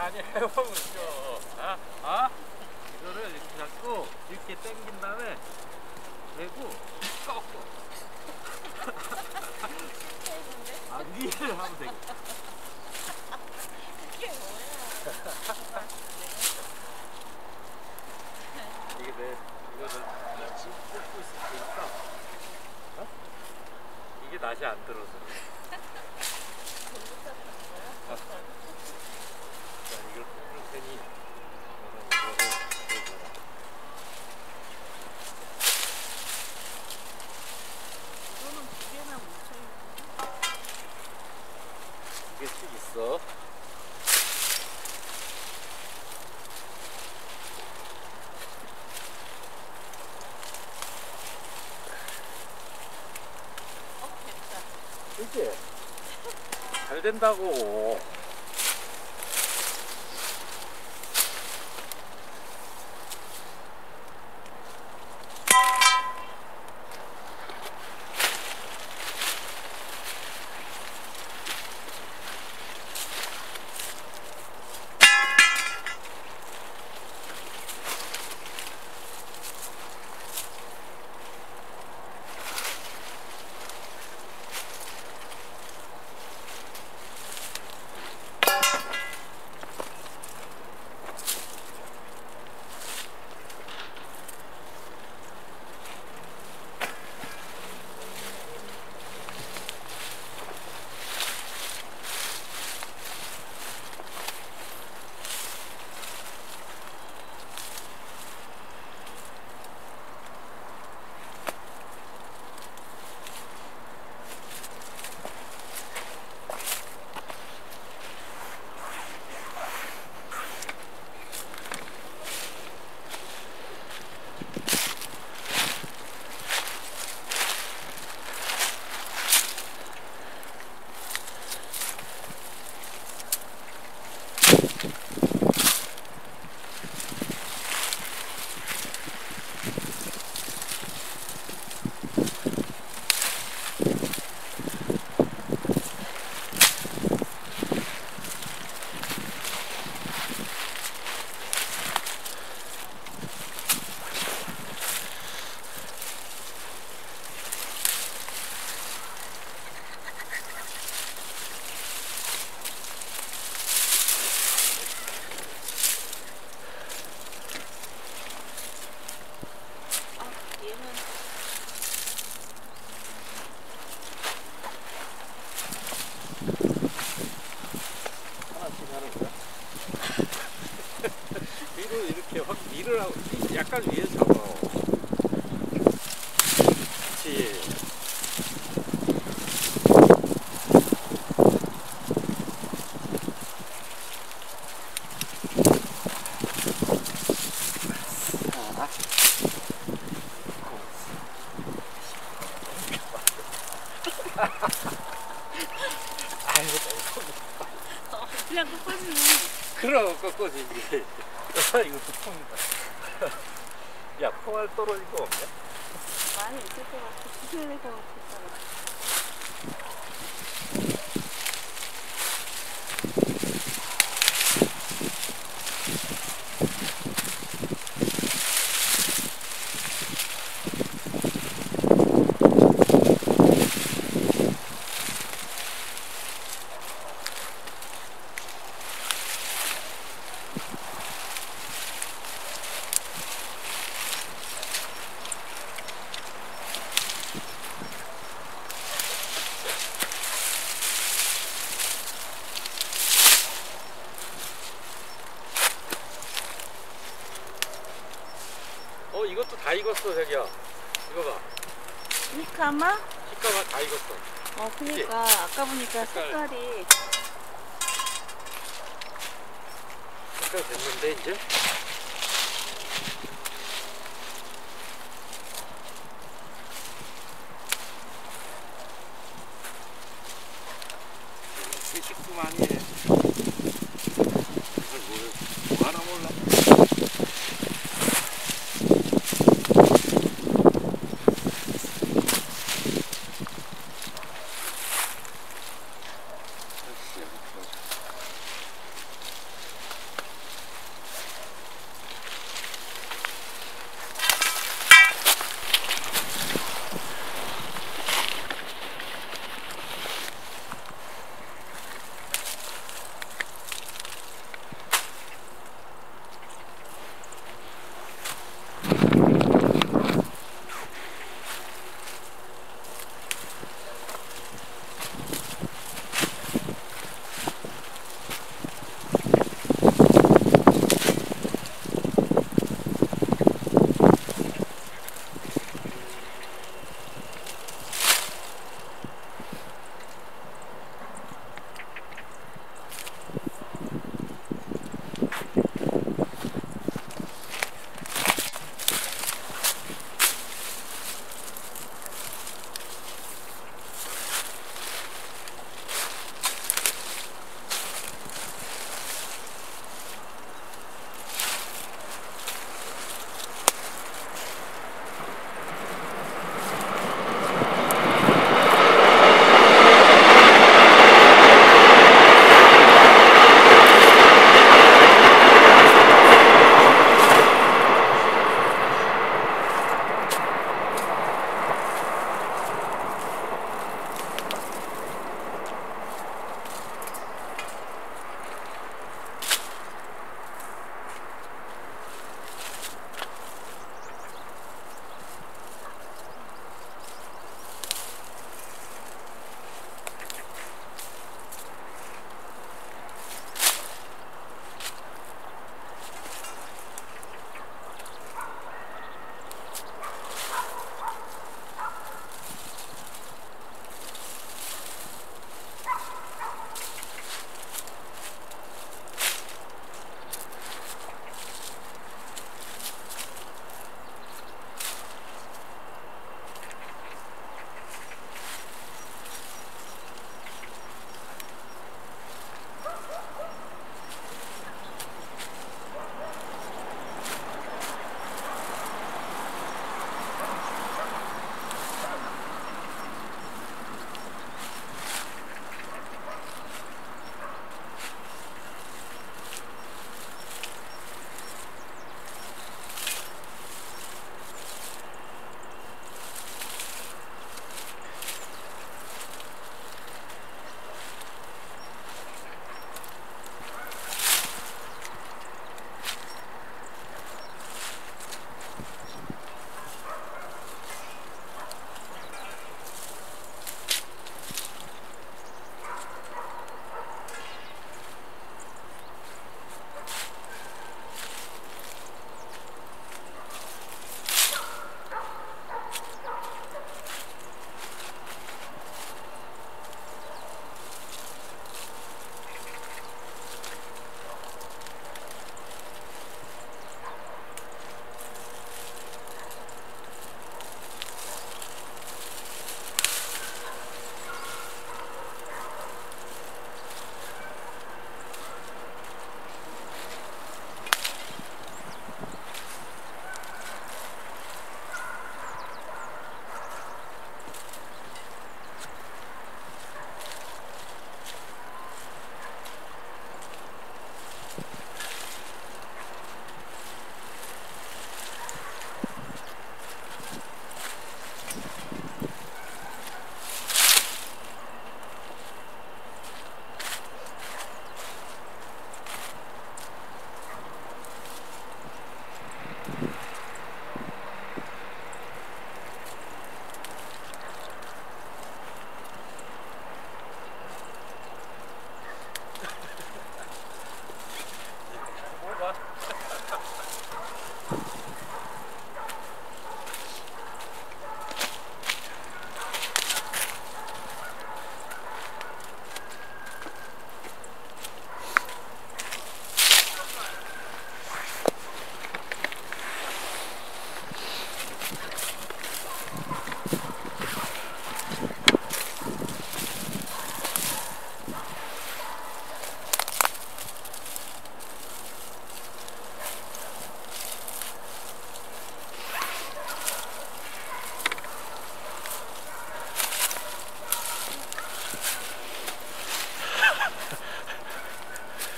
많이 해보면서 이거를 이렇게 잡고 이렇게 당긴 다음에 대고 꺾고 위를 하면 되겠다. 이게 뭐야? 이게 이거는 지금 꽂고 있을 테니까 이게 낫이 안 들어서. 자, 이걸 꽂을 테니 이거를 들어줘라. 이거는 두 개나 뭉쳐있는데? 두 개씩 있어. 이게 잘 된다고. 위를 하고 약간 위에 잡아. 그렇지. 그냥 꺾어지네. 그럼 꺾어지지. 이것도 콩이다. 야, 콩알 떨어질 거 없냐? 많이 있을 것 같아. 부실릴 것 같았잖아. 이것도 다 익었어, 자기야. 이거 봐. 히카마? 히카마 다 익었어. 그니까 아까 보니까 색깔이 색깔 됐는데 이제. 식수 많이 해. 이걸 뭐 하나 몰라.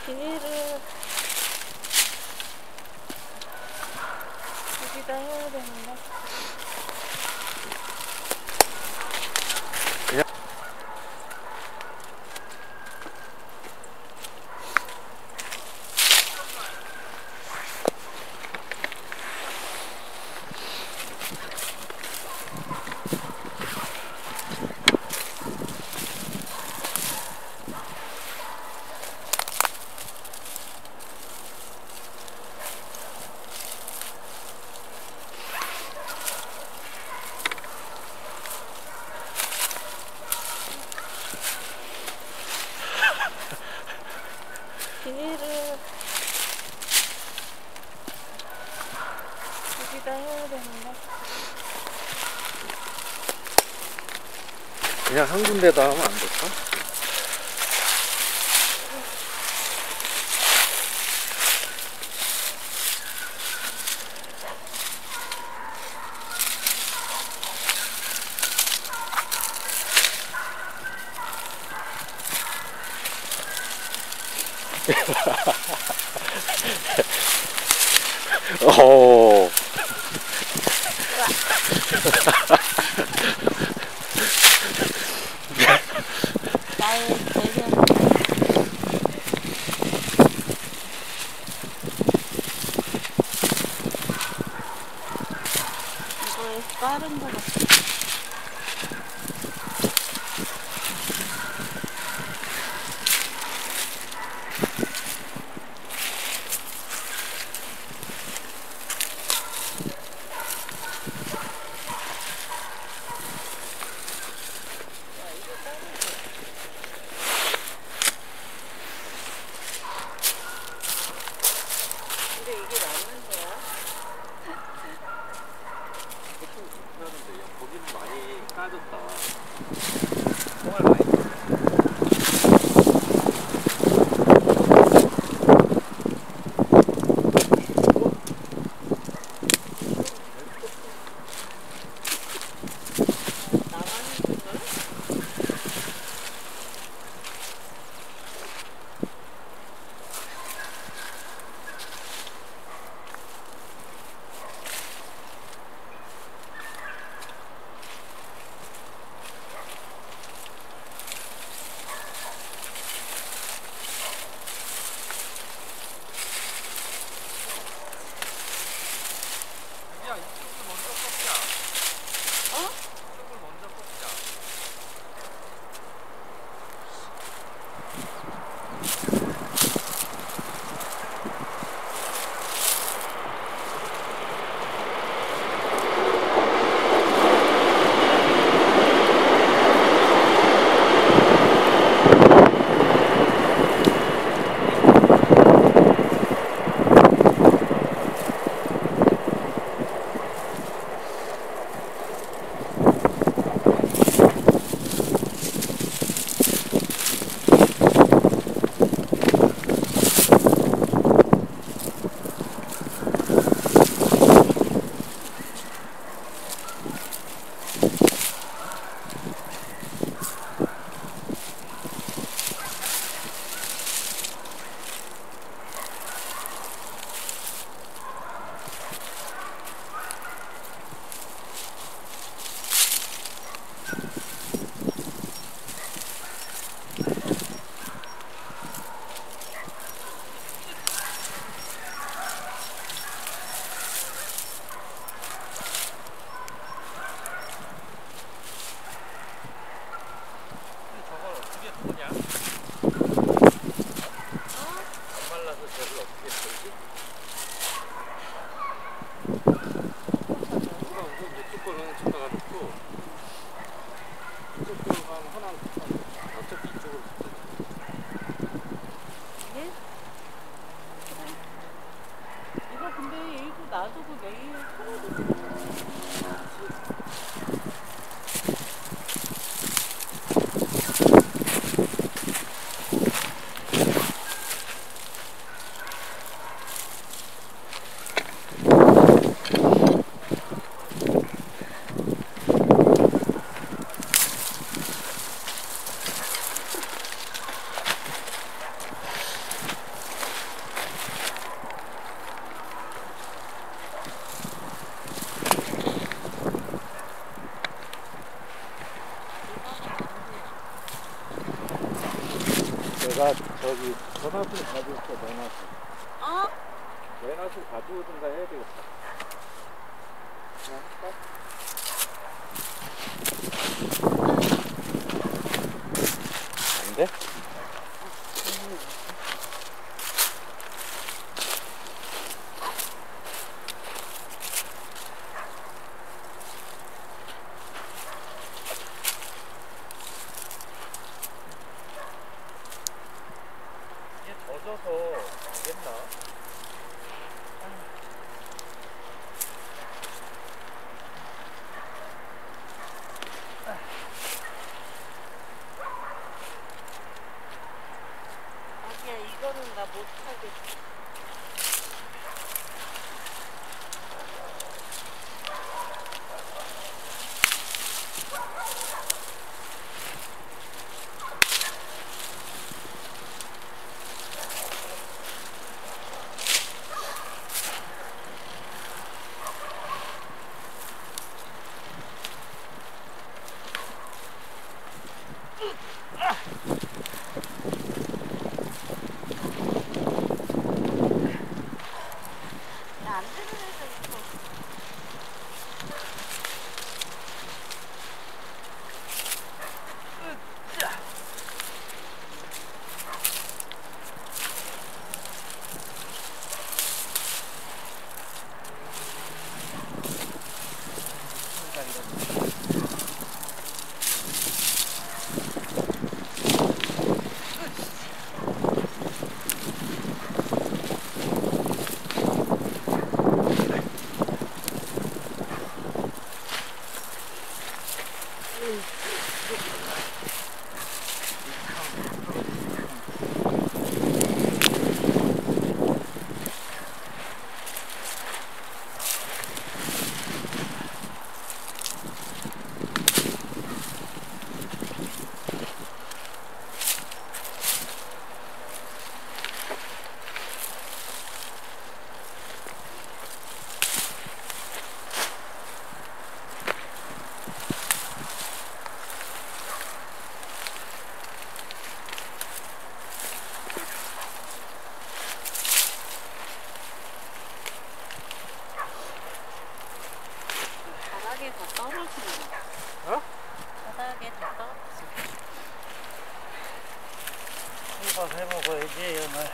비닐을 여기다 해야 되는데. 그냥 비닐을 여기다 해야 되는데. 그냥 한 군데다 하면 안 될까? 오. 나의 대변. 이거에 빠른 거 같아. 근데 이게 맞는 거야? 보통 그렇게 하는데 거기는 많이 까졌다. 정말 많이. 나가는 건가? 야, 이쪽을 먼저 뽑자. 어? 이쪽을 먼저 뽑자. 저걸 어떻게 보냐? 안 말라서 저를 어떻게 보지? 누가 우선 이쪽 거는 저다가 놓고 이쪽 거는 하나 어차피 이쪽으로 이게? 그래. 이거 근데 일도 놔두고 내일 털어도 나 저기 전화수 가지고 있어. 전화수. 어? 전화수 가져오든가 해야 되겠다. 그냥 할까? 안 돼? 이게 젖어서 되겠나? 아니야, 이거는 나 못하겠어. 안 되는 애가 있어. 바닥에 다 떨어지네. 어? 바닥에 다 떨어지네. 이거 해먹어야지 오늘.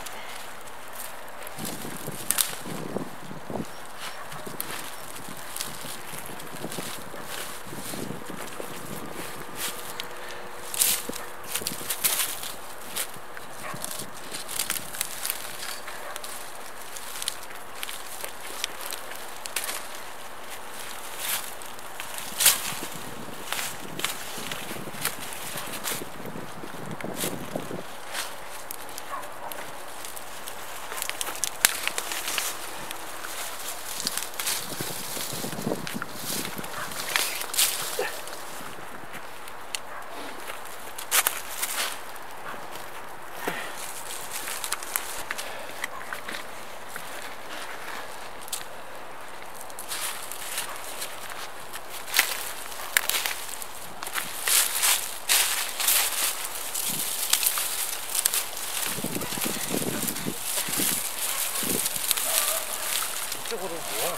이쪽으로 뭐야?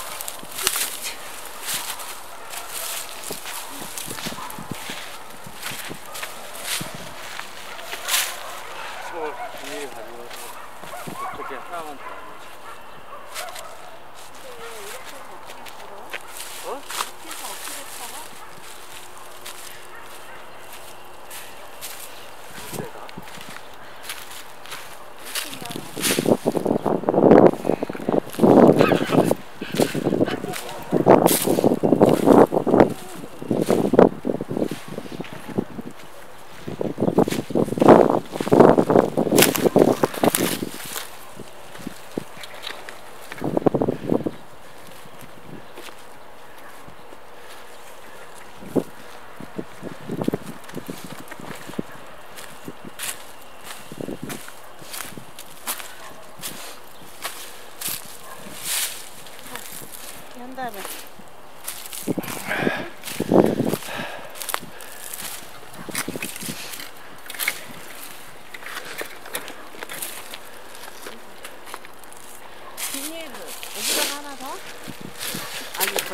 이거 비닐 가지고 어떻게 하나만 더 근데 이렇게 해서 어떻게 풀어? 어? 이렇게 해서 어떻게 풀어? 내가? 한 다음에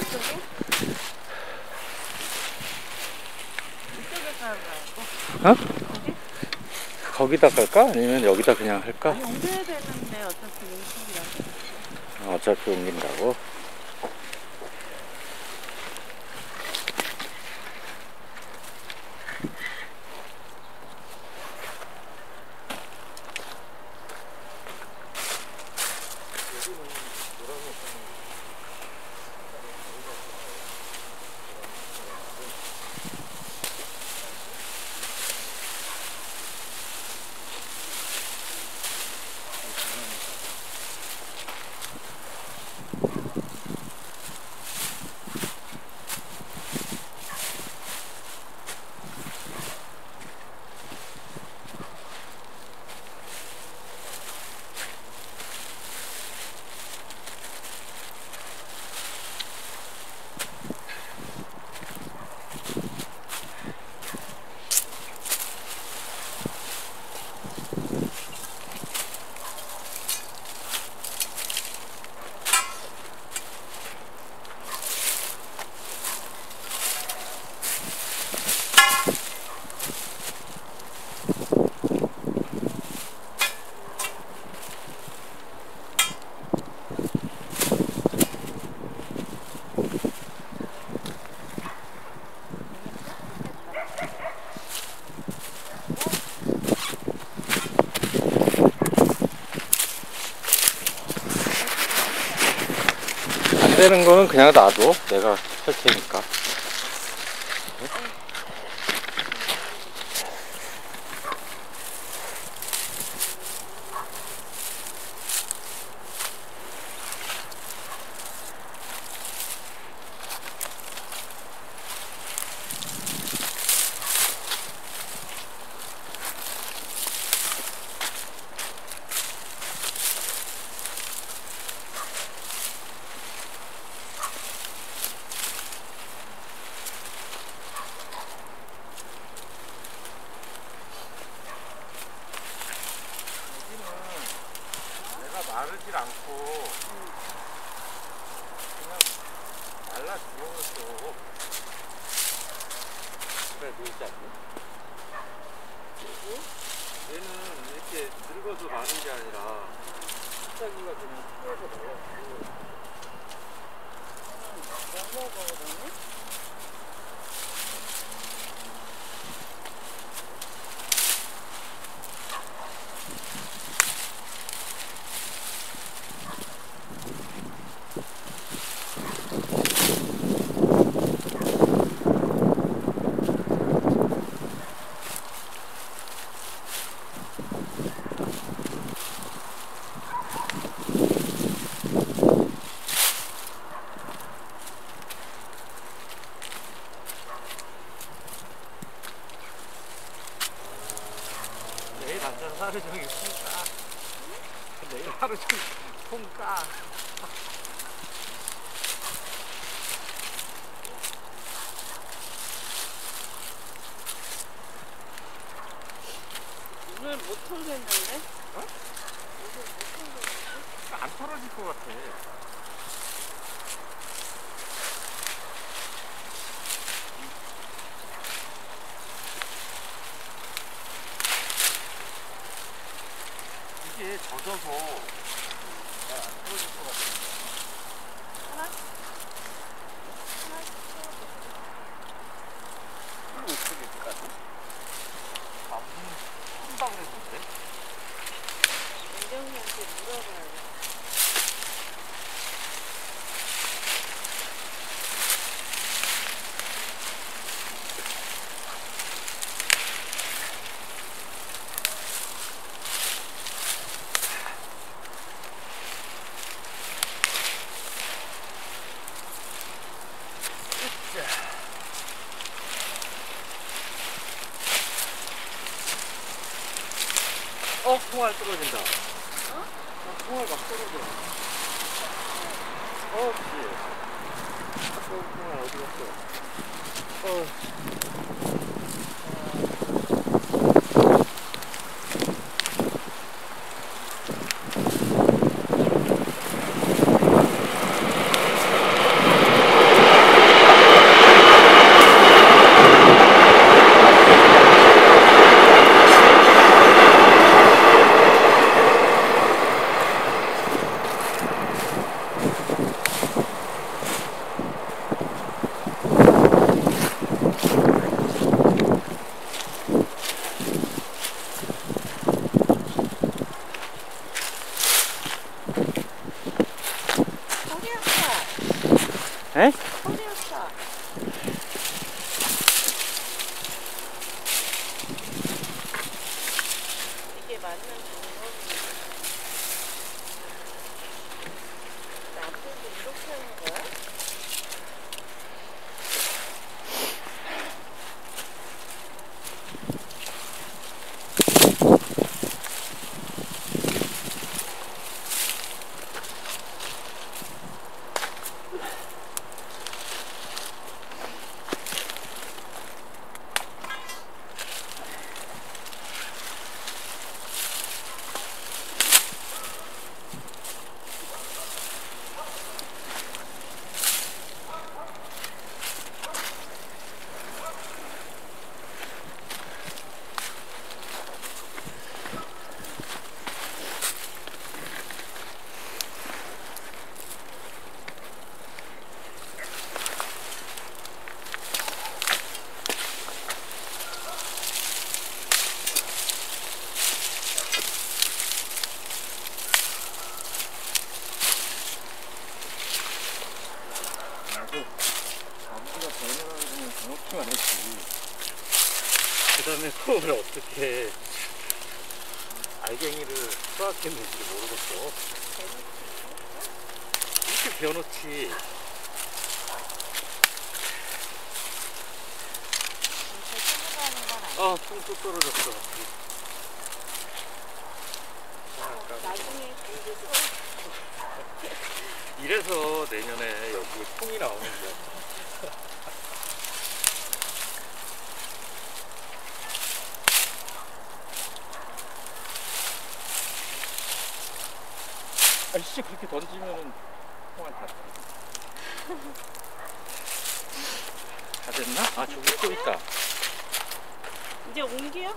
이쪽에? 이쪽에 깔아요. 어? 거기다 깔까? 아니면 여기다 그냥 할까? 아니, 옮겨야 되는데 어차피 음식이라서. 어차피 옮긴다고. 안 되는 거는 그냥 놔둬. 내가 할 테니까. 마르질 않고 그냥 말라 죽어서 그래 놀지 않니? 얘는 이렇게 늙어서 마른 게 아니라 잎사귀가 그냥 풀어서 넣어. 뭐 먹어, 그러면? 내일 앉아서 하루 종일 콩 까. 내일 하루 종일 콩 까. 오늘 못 털겠는데? 안 털어질 것 같아. 이게 젖어서 잘 안 털어질 것 같은데. 이거 어떻게 될까지? 아, 한다고 했는데? 윤정이한테 물어봐야 돼. 총알 떨어진다. 총알 막 떨어져. 그치. 총알 어디 갔어? 에? 소리였다. 이게 맞는 방법이 나쁘게 이렇게 하는 거야? 아버지가 전화를 하면 정확히만 했지. 그 다음에 그걸 어떻게 알갱이를 수확했는지 모르겠어. 이렇게 베어놓지. 똥도 떨어졌어. 나중에 핑크스가 이래서 내년에 여기 콩이 나오는 거야. 아이씨, 그렇게 던지면은 콩알 다 떨어져. 다 됐나? 아, 저기 또 있다. 이제 옮겨?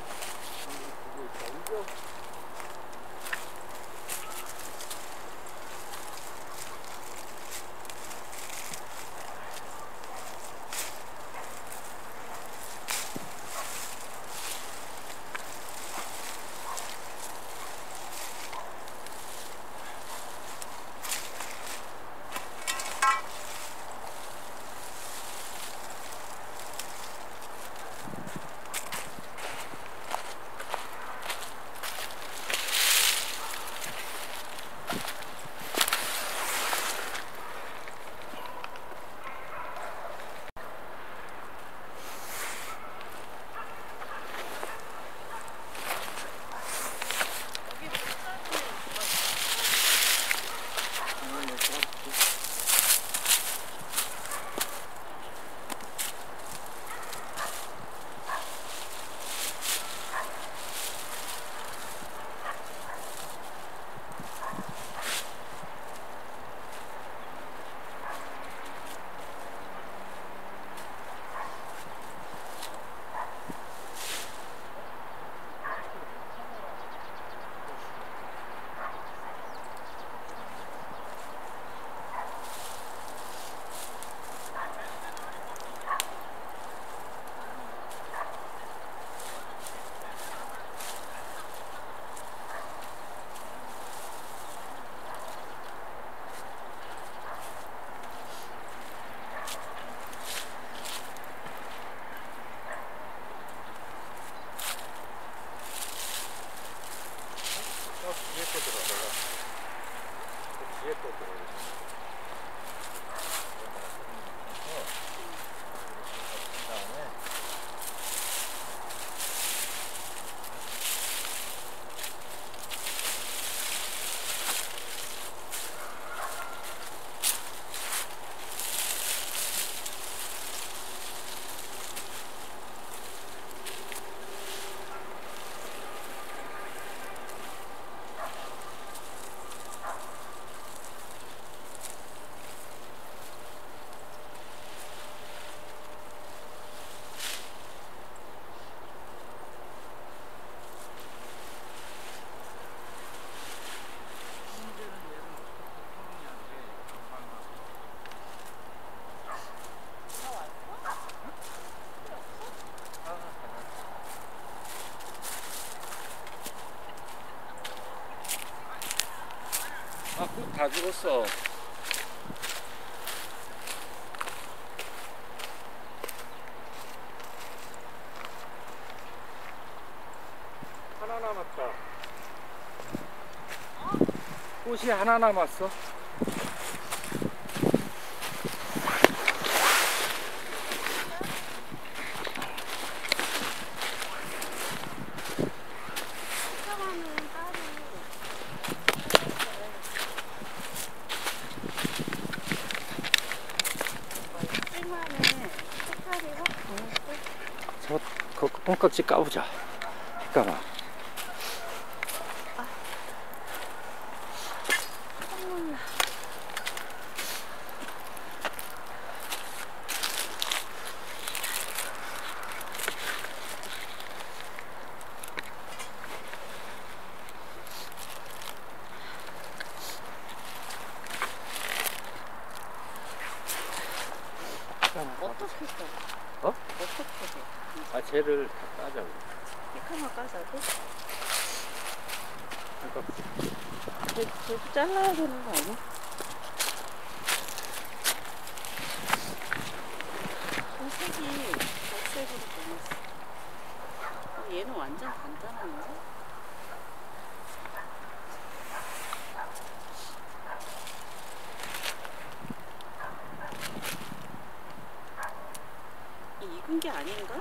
뒤에 거 들어가다가 뒤에 거 들어가다가 그다음에 아, 그거 다 죽었어. 꽃이 하나 남았어. 수정하는 딸이 쓸만해. 색깔이 확 변했어. 저 콩깍지 까보자. 잠깐만. 어떻게 써? 어? 어떻게 해? 아, 쟤를 다 까자고. 이카마 까자고? 그러니까 쟤도 잘라야 되는 거 아니야? 색이 갈색으로 변했어. 얘는 완전 간단한데? 익은 게 아닌가?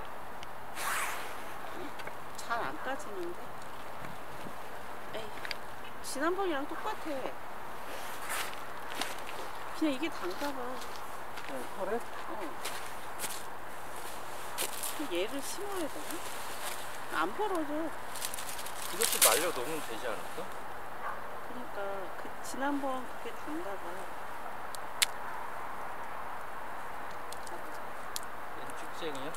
잘 안 까지는데? 에이, 지난번이랑 똑같아. 그냥 이게 단가 봐. 그래? 얘를 심어야 되나? 안 벌어져. 이것도 말려 놓으면 되지 않을까? 그러니까 그 지난번 그게 단가 봐. 얘는 죽쟁이야?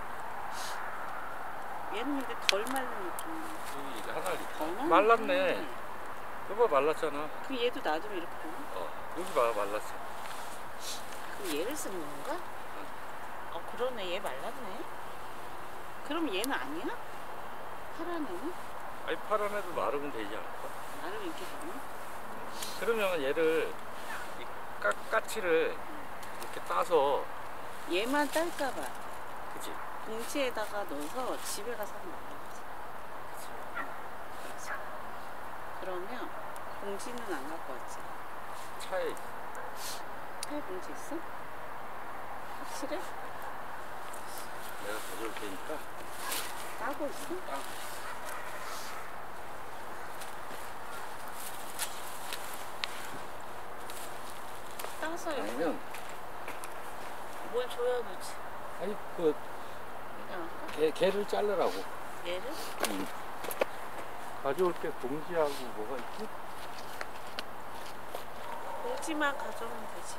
얘는 근데 덜 말린 느낌이야. 여기 하나 더 말린 말랐네. 느낌이야. 여보 말랐잖아. 그럼 얘도 놔두면 이렇게 되나? 여기 봐, 말랐어. 그럼 얘를 쓰는 건가? 그러네. 얘 말랐네. 그럼 얘는 아니야? 파란 애는? 아니, 파란 애도 마르면 되지 않을까? 나름 이렇게 되나? 그러면 얘를 이 까치를 이렇게 따서, 얘만 딸까봐 그치? 봉지에다가 넣어서 집에 가서 한번 말아보자. 그치? 그러면 봉지는 안 갖고 왔지? 차에 차에 봉지 있어? 확실해? 내가 가져올 테니까. 따고 있어? 따서 이렇게 아니면, 뭘 줘야 되지? 아니, 그, 그냥 개를 자르라고. 얘를? 가져올 게 봉지하고 뭐가 있지? 봉지만 가져오면 되지.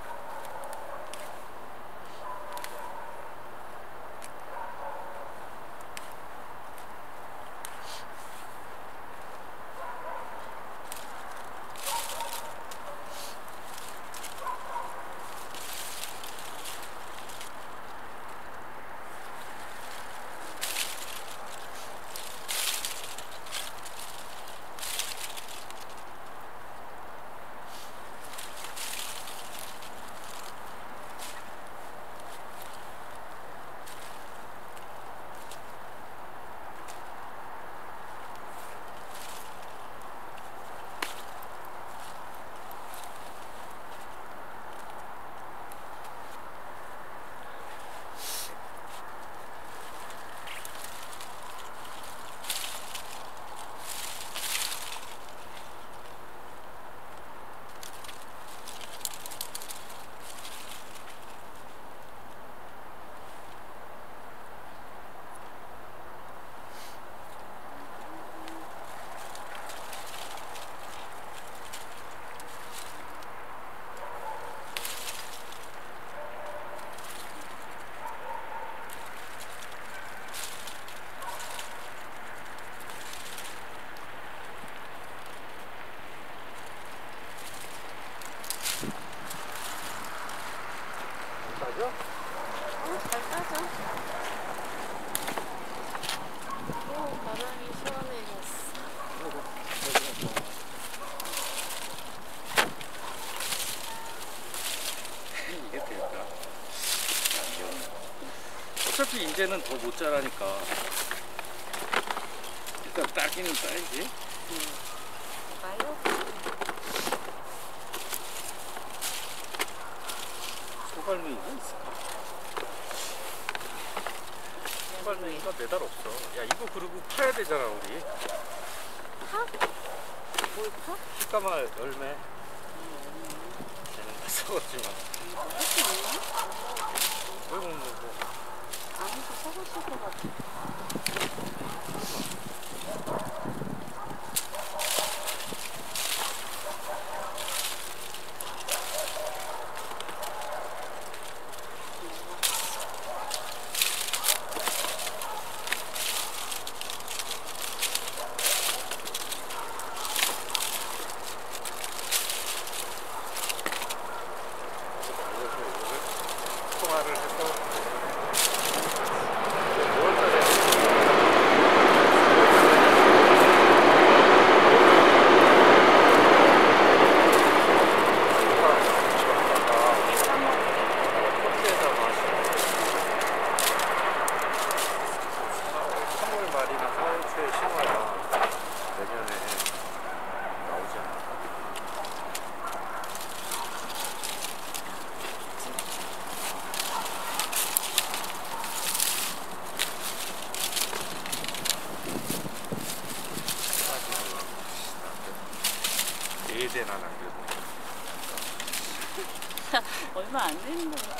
맞아? 잘 따져. 바람이 시원해졌어. 이게 될까? 어차피 이제는 더 못 자라니까 일단 따기는 따야지. 말려? 빨래니까 매달 없어. 야 이거 그리고 파야 되잖아 우리. 파? 뭘 파? 식가마 열매. 쟤는 다 썩었지만. 할수 있나? 왜 못 먹어? 아무도 썩었을 것 같아. 통화를 해서 예대나 남겨도 얼마 안 되는 거야.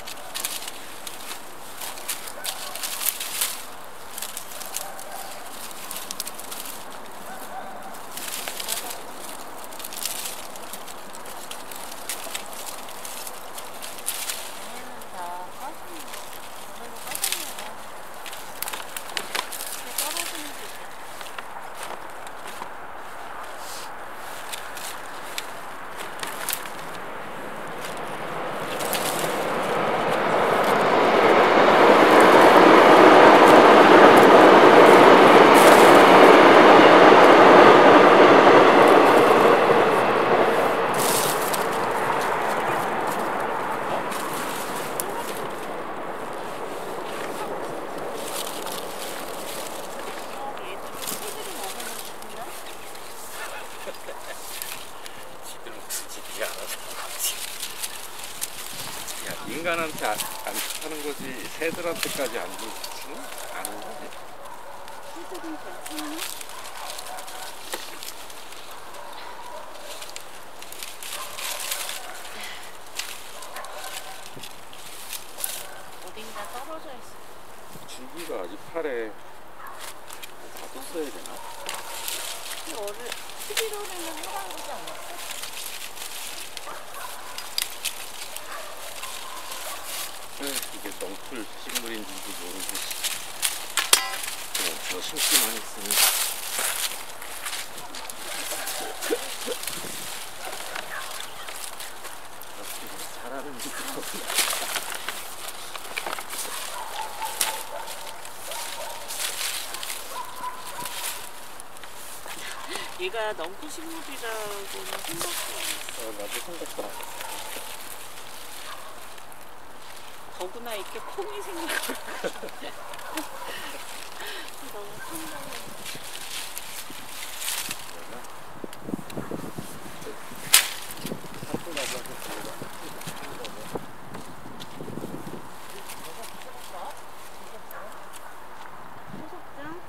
지들 무슨 짓이야 알아서. 야 인간한테 안 하는 거지 새들한테까지 안 주지는 않은 거지. 새들은 괜찮아? 어딘가 떨어져 있어. 줄기가 아직 팔에 다 떴어야 되나? 11월에는 해당 거지 않았어? 이게 넝풀 식물인지도 모르고 그냥 저 심기만 했으니 어떻게 잘하는지 얘가 넝쿨 식물이라고는 생각도 안 했어. 나도 생각도 안 했어. 더구나 이렇게 콩이 생긴 걸. 너무 상당해. 소속장?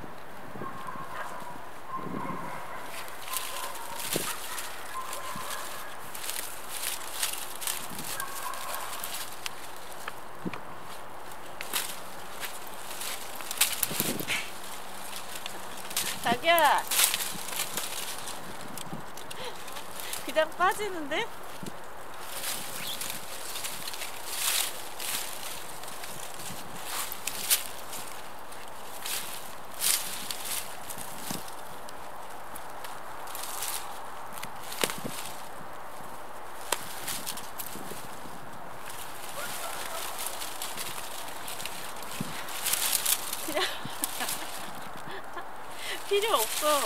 자기야, 그냥 빠지는데? 그냥 필요 없어.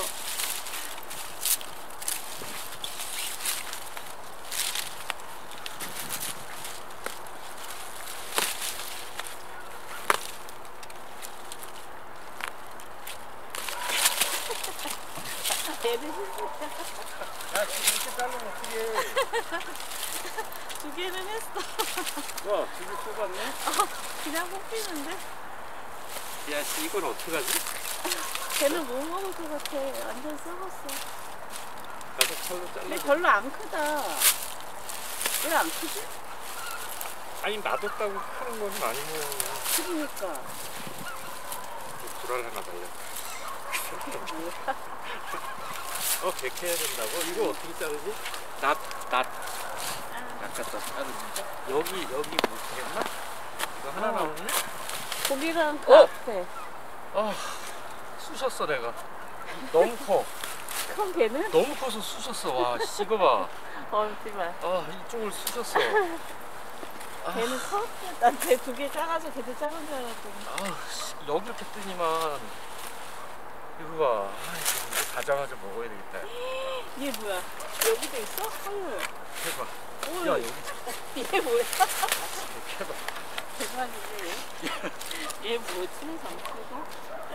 얘는 야 이렇게 자르면 어떡해. 두 개는 했어. 와, 줄기 뽑았네? 그냥 뽑히는데? 야, 씨, 이걸 어떡하지? 걔는 못 먹을 것 같아. 완전 썩었어. 가서 칼로 근데 잘라. 별로 안 크다. 왜 안 크지? 아니, 놔뒀다고 크는 거지, 많이 모양이야. 크니까. 불알 하나 달려. 뭐야? 백해야 된다고? 이거 어떻게 자르지? 낫. 낚았다. 여기 못하겠나? 이거 하나 나오네? 고기랑 그 어? 앞에. 쑤셨어, 내가. 너무 커. 그럼 걔는? 너무 커서 쑤셨어. 와, 씨, 이거 봐. 잠시만. 이쪽을 쑤셨어. 걔는 커? 난걔 두 개 작아서 걔도 작은 줄 알았더니. 여기 이렇게 뜨니만. 이거 봐. 이거 가자마자 먹어야 되겠다. 얘 뭐야? 여기도 있어? 헐. 해봐. 오, 야, 여기 얘 뭐야? 이렇게 해봐. 대박이네 얘. 얘 뭐지? 잠시만.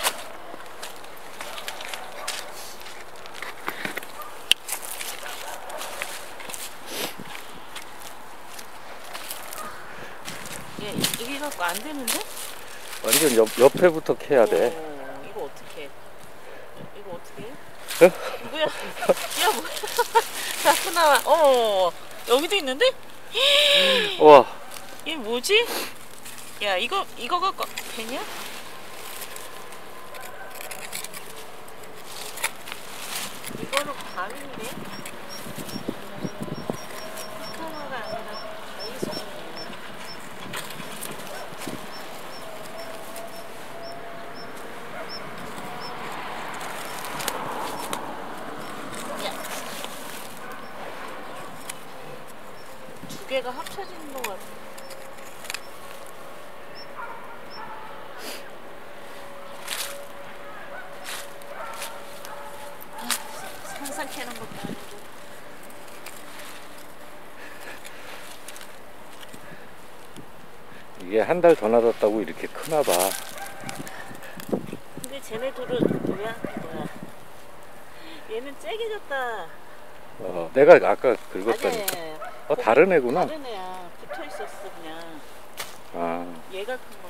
얘 이게 갖고 안 되는데? 완전 옆에부터 캐야 돼. 이거 어떻게 해? 이거 어떻게 해? 어? 누구야? 야 뭐야? 자꾸 나와. 여기도 있는데? 와, 얘 뭐지? 야 이거 갖고 되냐? 이거는 감인데? 스카마가 아니라 다이소네. 두 개가 합쳐지는 것 같아. 항상 캐는 것도 아니고. 이게 한 달 더 놔뒀다고 이렇게 크나 봐. 근데 쟤네 둘은 뭐야? 얘는 째개졌다. 내가 아까 긁었더니. 아니야. 다른 애구나. 다른 애야. 붙어 있었어 그냥. 아. 얘가 큰 거.